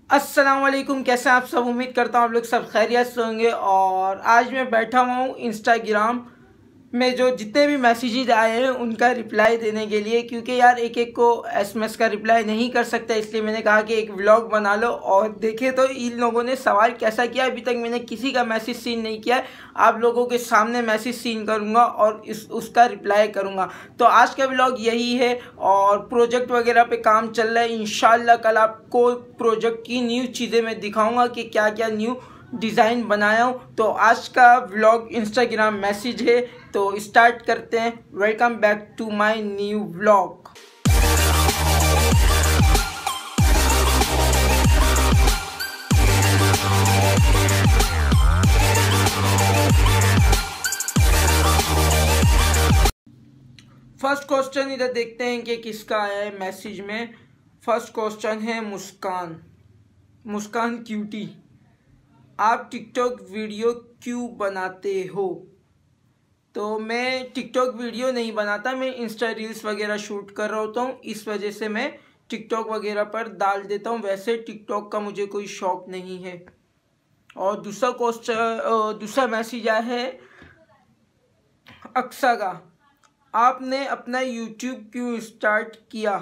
अस्सलाम वालेकुम। कैसे हैं आप सब? उम्मीद करता हूँ आप लोग सब खैरियत से होंगे। और आज मैं बैठा हुआ हूँ इंस्टाग्राम में जो जितने भी मैसेजेस आए हैं उनका रिप्लाई देने के लिए, क्योंकि यार एक एक को एसएमएस का रिप्लाई नहीं कर सकता, इसलिए मैंने कहा कि एक व्लॉग बना लो। और देखे तो इन लोगों ने सवाल कैसा किया। अभी तक मैंने किसी का मैसेज सीन नहीं किया है। आप लोगों के सामने मैसेज सीन करूंगा और उसका रिप्लाई करूंगा। तो आज का व्लॉग यही है और प्रोजेक्ट वगैरह पे काम चल रहा है। इंशाल्लाह कल आपको प्रोजेक्ट की न्यू चीज़ें मैं दिखाऊंगा कि क्या क्या न्यू डिज़ाइन बनाया हूँ। तो आज का व्लॉग इंस्टाग्राम मैसेज है, तो स्टार्ट करते हैं। Welcome back to my new vlog. First question इधर देखते हैं कि किसका आया है मैसेज में। फर्स्ट क्वेश्चन है मुस्कान। मुस्कान क्यूटी, आप टिकटॉक वीडियो क्यों बनाते हो? तो मैं टिकटॉक वीडियो नहीं बनाता, मैं इंस्टा रील्स वगैरह शूट कर रहा होता हूँ, इस वजह से मैं टिकटॉक वगैरह पर डाल देता हूँ। वैसे टिकटॉक का मुझे कोई शौक नहीं है। और दूसरा क्वेश्चन, दूसरा मैसेज आया है अक्सा का, आपने अपना यूट्यूब क्यों स्टार्ट किया?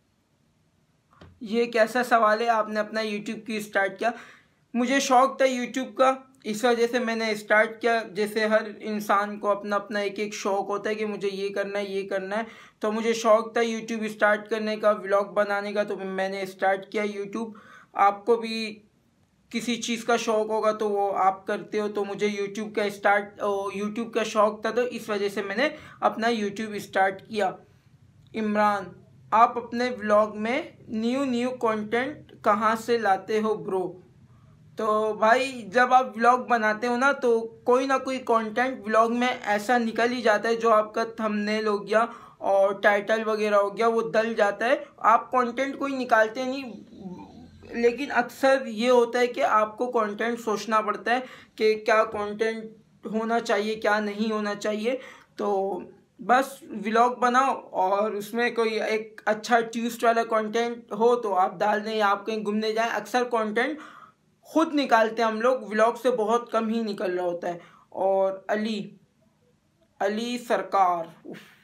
ये कैसा सवाल है, आपने अपना यूट्यूब क्यों स्टार्ट किया? मुझे शौक था यूट्यूब का, इस वजह से मैंने स्टार्ट किया। जैसे हर इंसान को अपना अपना एक एक शौक होता है कि मुझे ये करना है ये करना है, तो मुझे शौक था यूट्यूब स्टार्ट करने का, व्लॉग बनाने का, तो मैंने स्टार्ट किया यूट्यूब। आपको भी किसी चीज़ का शौक होगा तो वो आप करते हो, तो मुझे यूट्यूब का शौक था, तो इस वजह से मैंने अपना यूट्यूब स्टार्ट किया। इमरान, आप अपने व्लॉग में न्यू कंटेंट कहाँ से लाते हो ब्रो? तो भाई जब आप व्लॉग बनाते हो ना, तो कोई ना कोई कंटेंट व्लॉग में ऐसा निकल ही जाता है, जो आपका थंबनेल हो गया और टाइटल वगैरह हो गया, वो डल जाता है। आप कंटेंट कोई निकालते नहीं, लेकिन अक्सर ये होता है कि आपको कंटेंट सोचना पड़ता है कि क्या कंटेंट होना चाहिए क्या नहीं होना चाहिए। तो बस व्लॉग बनाओ और उसमें कोई एक अच्छा ट्विस्ट वाला कंटेंट हो तो आप डाल दें, या आप कहीं घूमने जाएं। अक्सर कंटेंट खुद निकालते हैं हम लोग, व्लॉग से बहुत कम ही निकल रहा होता है। और अली अली सरकार,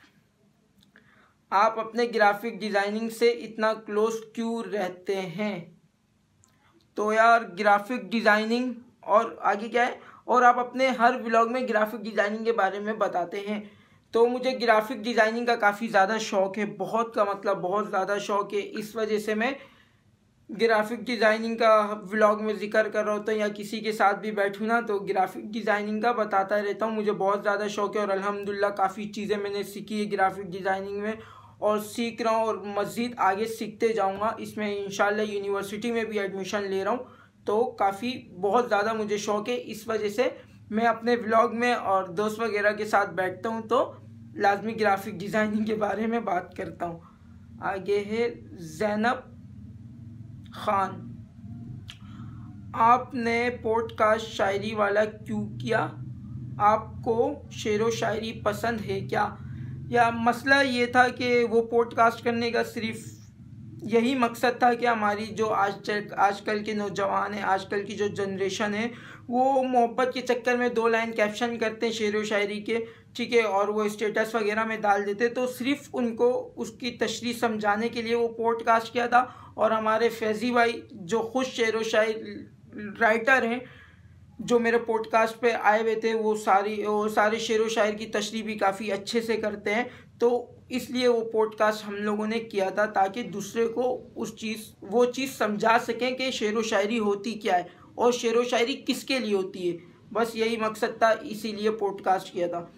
आप अपने ग्राफिक डिज़ाइनिंग से इतना क्लोज क्यों रहते हैं? तो यार ग्राफिक डिज़ाइनिंग और आगे क्या है, और आप अपने हर व्लॉग में ग्राफिक डिज़ाइनिंग के बारे में बताते हैं। तो मुझे ग्राफिक डिज़ाइनिंग का काफ़ी ज़्यादा शौक़ है, बहुत का मतलब बहुत ज़्यादा शौक़ है। इस वजह से मैं ग्राफिक डिज़ाइनिंग का व्लॉग में जिक्र कर रहा होता हूँ, या किसी के साथ भी बैठूँ ना तो ग्राफिक डिज़ाइनिंग का बताता रहता हूँ। मुझे बहुत ज़्यादा शौक़ है और अल्हम्दुलिल्लाह काफ़ी चीज़ें मैंने सीखी है ग्राफिक डिज़ाइनिंग में, और सीख रहा हूँ और मज़ीद आगे सीखते जाऊँगा। इसमें इंशाल्लाह यूनिवर्सिटी में भी एडमिशन ले रहा हूँ, तो काफ़ी बहुत ज़्यादा मुझे शौक़ है। इस वजह से मैं अपने व्लॉग में और दोस्त वगैरह के साथ बैठता हूँ तो लाजमी ग्राफिक डिज़ाइनिंग के बारे में बात करता हूँ। आगे है ज़ैनब खान, आपने पॉडकास्ट शायरी वाला क्यों किया? आपको शेर व शायरी पसंद है क्या? या मसला ये था कि वो पॉडकास्ट करने का सिर्फ यही मकसद था कि हमारी जो आजकल के नौजवान हैं, आजकल की जो जनरेशन है, वो मोहब्बत के चक्कर में 2 लाइन कैप्शन करते हैं शेर व शायरी के, ठीक है, और वो स्टेटस वगैरह में डाल देते। तो सिर्फ उनको उसकी तशरीह समझाने के लिए वो पॉडकास्ट किया था। और हमारे फैज़ी भाई जो खुद शेर व शायरी राइटर हैं, जो मेरे पॉडकास्ट पे आए हुए थे, वो सारे शेर व शायर की तशरीह भी काफ़ी अच्छे से करते हैं। तो इसलिए वो पॉडकास्ट हम लोगों ने किया था, ताकि दूसरे को वो चीज़ समझा सकें कि शेर व शायरी होती क्या है और शेर व शायरी किसके लिए होती है। बस यही मकसद था, इसीलिए पॉडकास्ट किया था।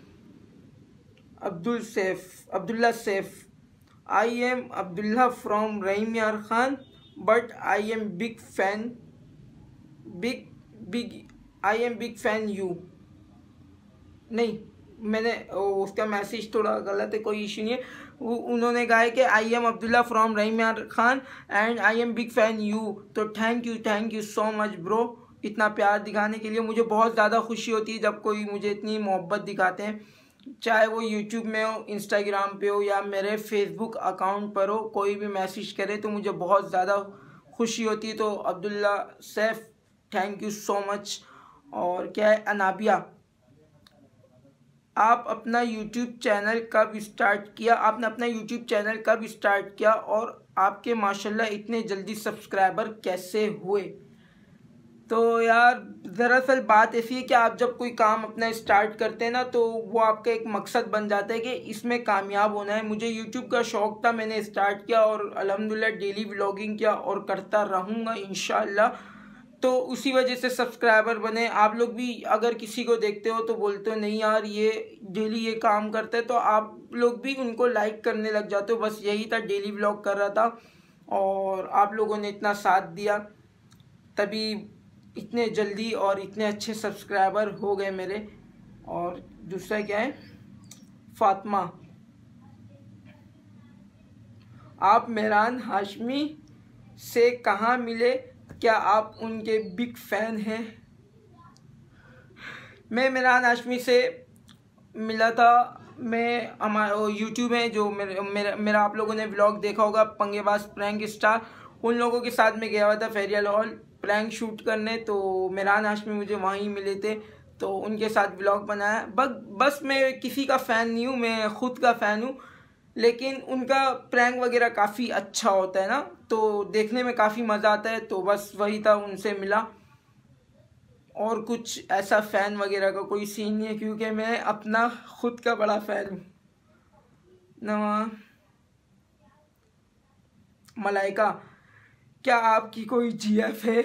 Abdullah Saif, I am Abdullah from Rahim Yar Khan, but I am big fan you. नहीं, मैंने उसका मैसेज थोड़ा गलत है, कोई इशू नहीं है। उन्होंने कहा है कि I am Abdullah from Rahim Yar Khan and I am big fan you. तो thank you so much bro, इतना प्यार दिखाने के लिए। मुझे बहुत ज़्यादा खुशी होती है जब कोई मुझे इतनी मोहब्बत दिखाते हैं, चाहे वो यूट्यूब में हो, इंस्टाग्राम पे हो, या मेरे फेसबुक अकाउंट पर हो। कोई भी मैसेज करे तो मुझे बहुत ज़्यादा खुशी होती है। तो Abdullah Saif, thank you so much. और क्या है, अनाबिया, आप अपना यूट्यूब चैनल कब स्टार्ट किया? आपने अपना यूट्यूब चैनल कब स्टार्ट किया और आपके माशाल्लाह इतने जल्दी सब्सक्राइबर कैसे हुए? तो यार दरअसल बात ऐसी है कि आप जब कोई काम अपना स्टार्ट करते हैं ना, तो वो आपका एक मकसद बन जाता है कि इसमें कामयाब होना है। मुझे यूट्यूब का शौक़ था, मैंने स्टार्ट किया और अल्हम्दुलिल्लाह डेली व्लॉगिंग किया और करता रहूँगा इंशाअल्लाह। तो उसी वजह से सब्सक्राइबर बने। आप लोग भी अगर किसी को देखते हो तो बोलते हो नहीं यार ये डेली ये काम करते हैं, तो आप लोग भी उनको लाइक करने लग जाते हो। बस यही था, डेली व्लॉग कर रहा था और आप लोगों ने इतना साथ दिया, तभी इतने जल्दी और इतने अच्छे सब्सक्राइबर हो गए मेरे। और दूसरा क्या है, फातिमा, आप मेहरान हाशमी से कहाँ मिले? क्या आप उनके बिग फैन हैं? मैं मेहरान हाशमी से मिला था, मैं हमारा यूट्यूब में जो मेरा आप लोगों ने व्लॉग देखा होगा, पंगेबाज प्रैंक स्टार, उन लोगों के साथ में गया हुआ था फेरियल हॉल प्रैंक शूट करने। तो मेहरान हाशमी मुझे वहीं मिले थे, तो उनके साथ व्लॉग बनाया। बस मैं किसी का फ़ैन नहीं हूँ, मैं ख़ुद का फ़ैन हूँ, लेकिन उनका प्रैंक वगैरह काफ़ी अच्छा होता है ना, तो देखने में काफ़ी मज़ा आता है। तो बस वही था, उनसे मिला। और कुछ ऐसा फ़ैन वगैरह का कोई सीन नहीं है, क्योंकि मैं अपना ख़ुद का बड़ा फ़ैन हूँ। नवा मलाइका, क्या आपकी कोई जीएफ है?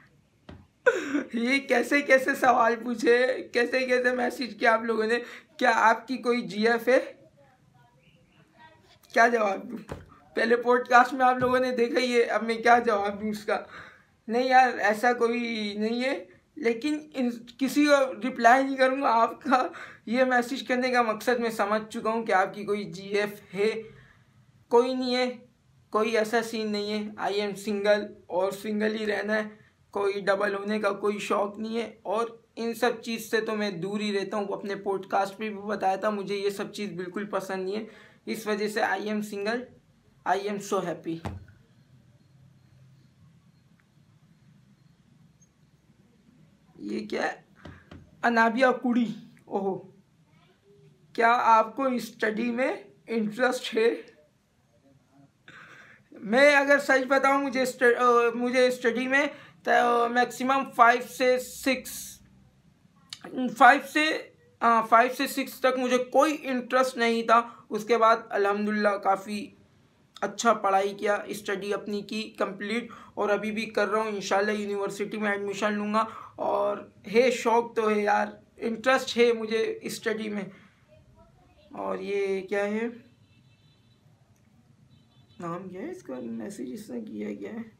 ये कैसे कैसे सवाल पूछे, कैसे कैसे मैसेज किया आप लोगों ने, क्या आपकी कोई जीएफ है? क्या जवाब दूँ? पहले पॉडकास्ट में आप लोगों ने देखा ही है, अब मैं क्या जवाब दूँ उसका? नहीं यार, ऐसा कोई नहीं है, लेकिन किसी को रिप्लाई नहीं करूँगा। आपका ये मैसेज करने का मकसद मैं समझ चुका हूँ कि आपकी कोई जीएफ है। कोई नहीं है, कोई ऐसा सीन नहीं है। आई एम सिंगल और सिंगल ही रहना है, कोई डबल होने का कोई शौक़ नहीं है। और इन सब चीज़ से तो मैं दूर ही रहता हूँ। अपने पॉडकास्ट में भी बताया था, मुझे ये सब चीज़ बिल्कुल पसंद नहीं है। इस वजह से I am single, I am so happy. ये क्या है, अनाबिया कुड़ी, ओहो, क्या आपको स्टडी में इंटरेस्ट है? मैं अगर सच बताऊं, मुझे स्टडी में मैक्सिमम 5 से 6 तक मुझे कोई इंटरेस्ट नहीं था। उसके बाद अल्हम्दुलिल्लाह काफ़ी अच्छा पढ़ाई किया, स्टडी अपनी की कंप्लीट, और अभी भी कर रहा हूँ। इंशाल्लाह यूनिवर्सिटी में एडमिशन लूँगा। और है शौक़ तो है यार, इंटरेस्ट है मुझे स्टडी में। और ये क्या है, नाम क्या है इसका, मैसेज इसने किया क्या है?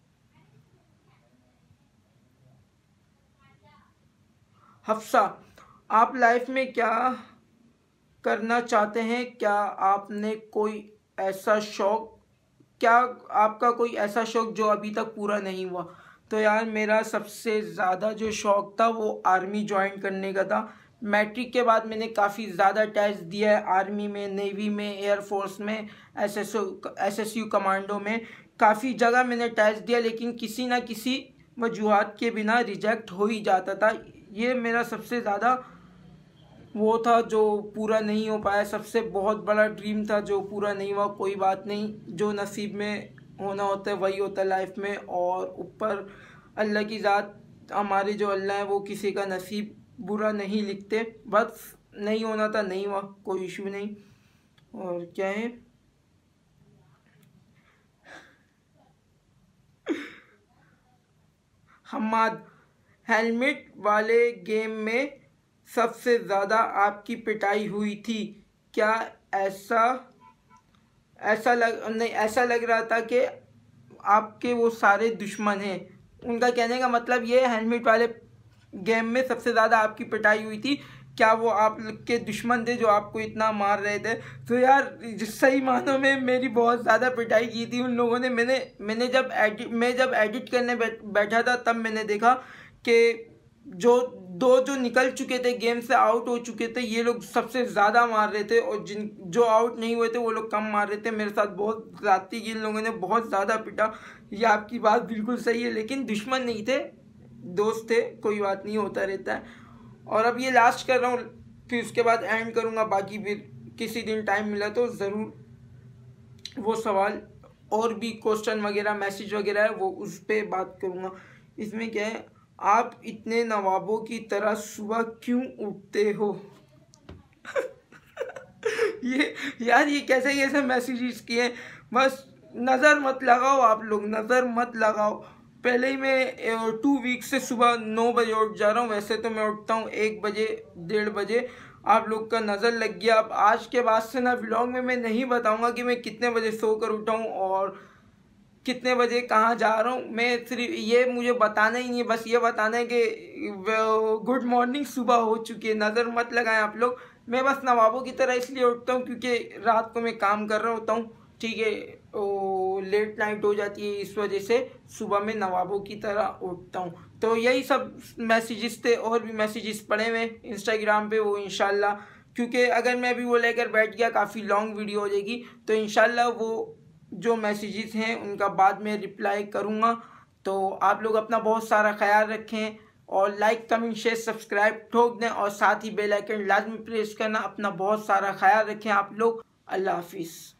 हफ्सा, आप लाइफ में क्या करना चाहते हैं? क्या आपने कोई ऐसा शौक़, क्या आपका कोई ऐसा शौक़ जो अभी तक पूरा नहीं हुआ? तो यार मेरा सबसे ज़्यादा जो शौक़ था वो आर्मी ज्वाइन करने का था। मैट्रिक के बाद मैंने काफ़ी ज़्यादा टेस्ट दिया है, आर्मी में, नेवी में, एयरफोर्स में, एसएसयू कमांडो में, काफ़ी जगह मैंने टेस्ट दिया, लेकिन किसी ना किसी वजूहात के बिना रिजेक्ट हो ही जाता था। ये मेरा सबसे ज़्यादा वो था जो पूरा नहीं हो पाया। सबसे बहुत बड़ा ड्रीम था जो पूरा नहीं हुआ। कोई बात नहीं, जो नसीब में होना होता है वही होता है लाइफ में। और ऊपर अल्लाह की ज़ात, हमारे जो अल्लाह है वो किसी का नसीब बुरा नहीं लिखते। बस नहीं होना था, नहीं हुआ, कोई इशू नहीं। और क्या है, हम्माद, हेलमेट वाले गेम में सबसे ज़्यादा आपकी पिटाई हुई थी क्या? ऐसा लग रहा था कि आपके वो सारे दुश्मन हैं। उनका कहने का मतलब ये है, हेलमेट वाले गेम में सबसे ज़्यादा आपकी पिटाई हुई थी, क्या वो आपके दुश्मन थे जो आपको इतना मार रहे थे? तो यार सही मानों में मेरी बहुत ज़्यादा पिटाई की थी उन लोगों ने। मैं जब एडिट करने बैठा था, तब मैंने देखा कि जो निकल चुके थे गेम से, आउट हो चुके थे, ये लोग सबसे ज़्यादा मार रहे थे, और जो आउट नहीं हुए थे वो लोग कम मार रहे थे। मेरे साथ बहुत ज़्यादती की, इन लोगों ने बहुत ज़्यादा पिटा। ये आपकी बात बिल्कुल सही है, लेकिन दुश्मन नहीं थे, दोस्त थे, कोई बात नहीं, होता रहता है। और अब ये लास्ट कर रहा हूँ, फिर उसके बाद एंड करूँगा। बाकी फिर किसी दिन टाइम मिला तो ज़रूर वो सवाल और भी क्वेश्चन वगैरह, मैसेज वगैरह है, वो उस पर बात करूँगा। इसमें क्या है, आप इतने नवाबों की तरह सुबह क्यों उठते हो? ये यार, ये कैसे कैसे मैसेजेस किए। बस नज़र मत लगाओ आप लोग, नज़र मत लगाओ। पहले ही मैं 2 वीक से सुबह 9 बजे उठ जा रहा हूँ। वैसे तो मैं उठता हूँ 1 बजे, 1:30 बजे। आप लोग का नज़र लग गया। अब आज के बाद से ना व्लॉग में मैं नहीं बताऊँगा कि मैं कितने बजे सोकर उठा हूँ और कितने बजे कहाँ जा रहा हूँ। मैं सिर्फ ये, मुझे बताना ही नहीं है, बस ये बताना है कि गुड मॉर्निंग, सुबह हो चुकी है। नज़र मत लगाएं आप लोग। मैं बस नवाबों की तरह इसलिए उठता हूँ क्योंकि रात को मैं काम कर रहा होता हूँ, ठीक है, लेट नाइट हो जाती है, इस वजह से सुबह में नवाबों की तरह उठता हूँ। तो यही सब मैसेजेस थे, और भी मैसेजेस पड़े हुए इंस्टाग्राम पे, वो इंशाल्लाह, क्योंकि अगर मैं अभी वो लेकर बैठ गया काफ़ी लॉन्ग वीडियो हो जाएगी, तो इंशाल्लाह वो जो मैसेजेस हैं उनका बाद में रिप्लाई करूँगा। तो आप लोग अपना बहुत सारा ख्याल रखें, और लाइक, कमेंट, शेयर, सब्सक्राइब ठोक दें, और साथ ही बेल आइकन लाजमी प्रेस करना। अपना बहुत सारा ख्याल रखें आप लोग। अल्लाह हाफिज़।